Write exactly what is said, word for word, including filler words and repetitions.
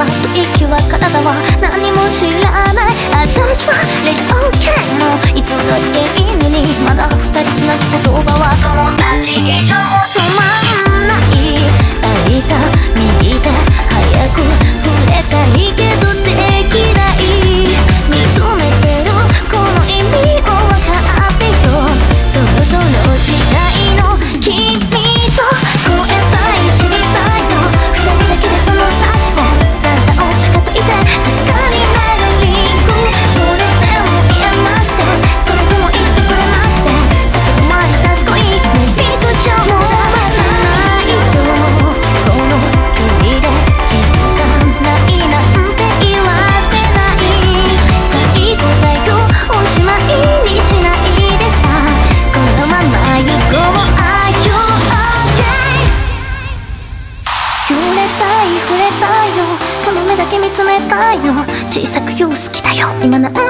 は吐息は体は何も知らない。私はレディオーケーもいつだっていいのに、まだ二人つなぐ言葉は友達以上つまんない。空いた右手早く触れたいけどできない。見つめてるこの意味を分かってよ。そろそろしたいの君と超えたい知りたいの。二人だけでその先をだんだん近づいて確かになるリンク。それでも言えなくてそれでも言ってくれなくて、だけど前に出す恋もうビートじゃもうないよ。この距離で気づかないなんて言わせない。最後だよおしまいにしないでさ、このまま行こう。あよ触れたい触れたいよ、その目だけ見つめたいの。小さくよ好きだよ今なんて